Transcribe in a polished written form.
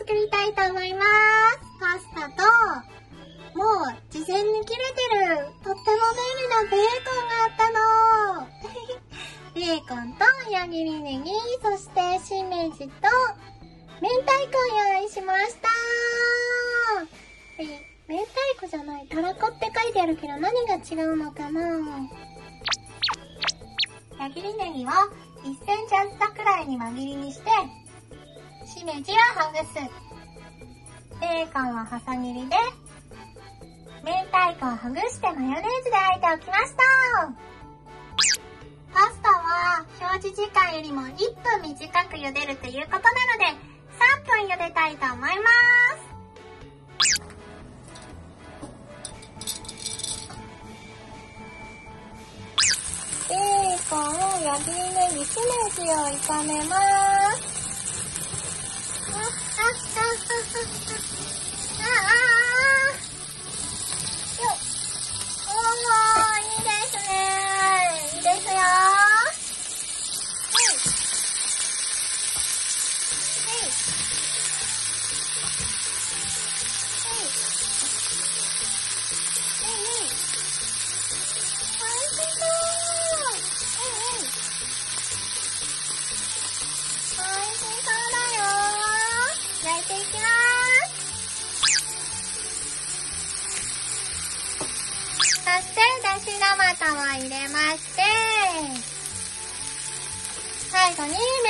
作りたいと思います。パスタと、もう事前に切れてるとっても便利なベーコンがあったの。ベーコンと矢切りネギ、そしてしめじと明太子を用意しました。明太子じゃない、たらこって書いてあるけど何が違うのかな。矢切りネギを1センチ厚さくらいに輪切りにして、しめじはほぐす。ベーコンは細切りで、明太子をほぐしてマヨネーズで和えておきました。パスタは表示時間よりも1分短く茹でるということなので、3分茹でたいと思います。ベーコン、矢切りネギ、しめじを炒めます。いいですね。いいですよ。そしてだしトマトを入れまして、最後に